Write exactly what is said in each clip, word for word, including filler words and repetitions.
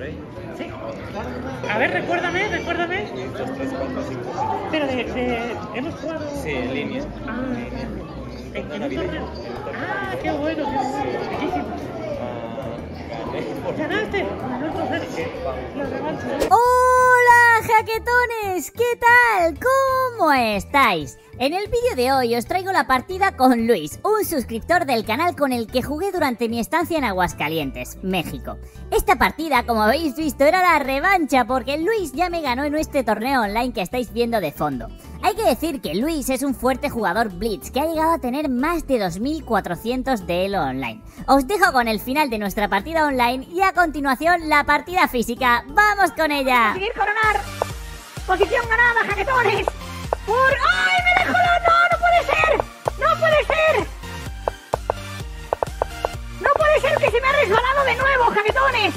rey. Sí. A ver, recuérdame, recuérdame. dos, tres, cuatro, cinco, seis. Pero de, de... hemos jugado... Sí, en línea. Ah, En línea. ¿en No, qué navideño. torneo? Ah, qué bueno, qué bueno. Bellísimo. Ah, gané por... ¿Ganaste? No, entonces, la revancha. ¡Hola, jaquetones! ¿Qué tal? ¿Cómo estáis? En el vídeo de hoy os traigo la partida con Luis, un suscriptor del canal con el que jugué durante mi estancia en Aguascalientes, México. Esta partida, como habéis visto, era la revancha porque Luis ya me ganó en este torneo online que estáis viendo de fondo. Hay que decir que Luis es un fuerte jugador Blitz que ha llegado a tener más de dos mil cuatrocientos de elo online. Os dejo con el final de nuestra partida online y a continuación la partida física. ¡Vamos con ella! Conseguir coronar. Posición ganada, jaquetones. Por... ¡Ay, me dejó la... ¡No, no puede ser! ¡No puede ser! ¡No puede ser que se me ha resbalado de nuevo, jaquetones!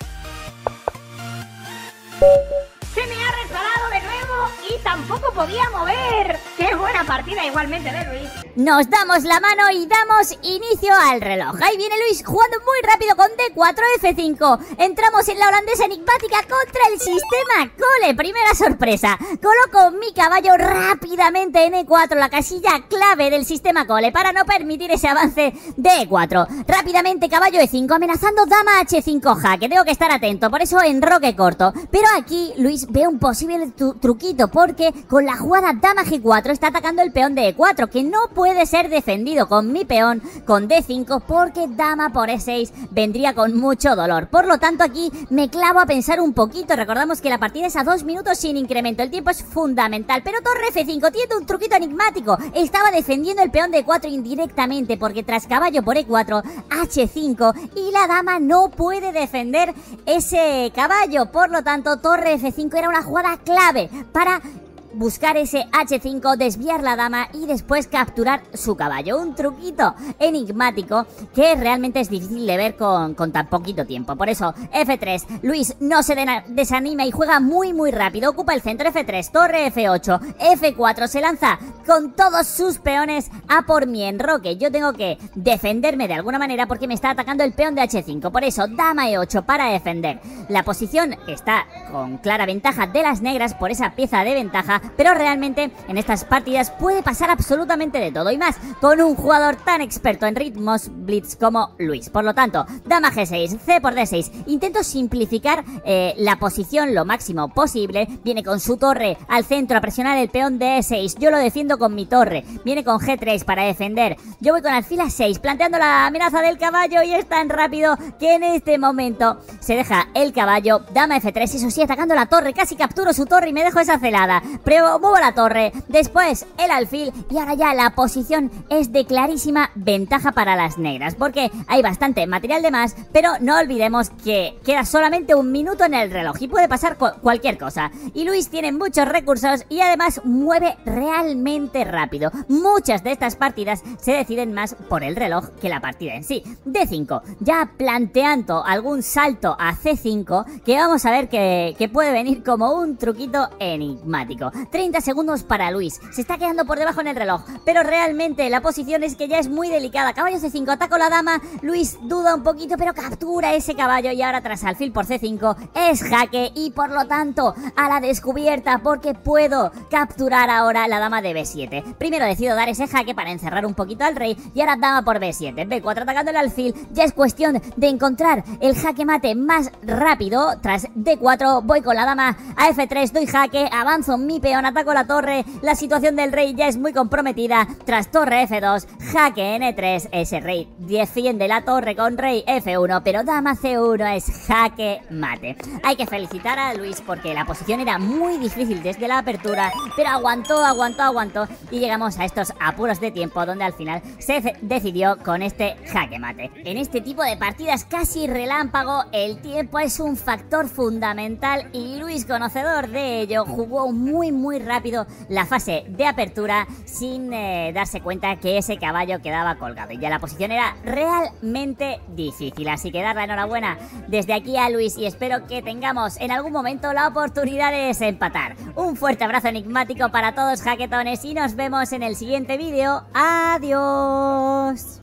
Se me ha resbalado de nuevo y tampoco podía mover. ¡Qué buena partida igualmente de Luis! Nos damos la mano y damos inicio al reloj. Ahí viene Luis jugando muy rápido con D cuatro F cinco. Entramos en la holandesa enigmática contra el sistema Cole. Primera sorpresa. Coloco mi caballo rápidamente en E cuatro, la casilla clave del sistema Cole, para no permitir ese avance de E cuatro. Rápidamente caballo E cinco, amenazando dama H cinco jaque. Tengo que estar atento, por eso enroque corto. Pero aquí Luis ve un posible tru truquito, porque con la jugada dama G cuatro está atacando el peón de E cuatro, que no puede puede ser defendido con mi peón con D cinco porque dama por E seis vendría con mucho dolor. Por lo tanto aquí me clavo a pensar un poquito. Recordamos que la partida es a dos minutos sin incremento, el tiempo es fundamental. Pero torre F cinco tiene un truquito enigmático. Estaba defendiendo el peón de E cuatro indirectamente porque tras caballo por E cuatro H cinco y la dama no puede defender ese caballo. Por lo tanto torre F cinco era una jugada clave para buscar ese H cinco, desviar la dama y después capturar su caballo. Un truquito enigmático que realmente es difícil de ver con, con tan poquito tiempo. Por eso F tres, Luis no se desanima y juega muy muy rápido. Ocupa el centro. F tres, torre F ocho, F cuatro, se lanza con todos sus peones a por mi enroque. Yo tengo que defenderme de alguna manera porque me está atacando el peón de H cinco. Por eso dama E ocho para defender. La posición está con clara ventaja de las negras por esa pieza de ventaja, pero realmente en estas partidas puede pasar absolutamente de todo y más con un jugador tan experto en ritmos blitz como Luis. Por lo tanto, dama G seis, C por D seis. Intento simplificar eh, la posición lo máximo posible. Viene con su torre al centro a presionar el peón de E seis. Yo lo defiendo con mi torre. Viene con G tres para defender. Yo voy con alfil A seis, planteando la amenaza del caballo, y es tan rápido que en este momento se deja el caballo. Dama F tres, eso sí, atacando la torre. Casi capturo su torre y me dejo esa celada. Pero muevo la torre, después el alfil, y ahora ya la posición es de clarísima ventaja para las negras porque hay bastante material de más, pero no olvidemos que queda solamente un minuto en el reloj y puede pasar cualquier cosa. Y Luis tiene muchos recursos y además mueve realmente rápido. Muchas de estas partidas se deciden más por el reloj que la partida en sí. D cinco, ya planteando algún salto a C cinco que vamos a ver que, que puede venir como un truquito enigmático. treinta segundos para Luis, se está quedando por debajo en el reloj, pero realmente la posición es que ya es muy delicada. Caballo C cinco, ataco la dama. Luis duda un poquito, pero captura ese caballo y ahora tras alfil por C cinco es jaque y por lo tanto a la descubierta porque puedo capturar ahora la dama de B siete. Primero decido dar ese jaque para encerrar un poquito al rey y ahora dama por B siete. B cuatro atacando el alfil, ya es cuestión de encontrar el jaque mate más rápido. Tras D cuatro voy con la dama a F tres, doy jaque, avanzo mi peón, ataco la torre, la situación del rey ya es muy comprometida. Tras torre F dos, jaque en E tres, ese rey defiende la torre con rey F uno, pero dama C uno es jaque mate. Hay que felicitar a Luis porque la posición era muy difícil desde la apertura, pero aguantó, aguantó, aguantó y llegamos a estos apuros de tiempo donde al final se decidió con este jaque mate. En este tipo de partidas casi relámpago, el tiempo es un factor fundamental y Luis, conocedor de ello, jugó muy muy rápido la fase de apertura sin eh, darse cuenta que ese caballo quedaba colgado y ya la posición era realmente difícil. Así que dar la enhorabuena desde aquí a Luis y espero que tengamos en algún momento la oportunidad de desempatar. Un fuerte abrazo enigmático para todos, jaquetones, y nos vemos en el siguiente vídeo. ¡Adiós!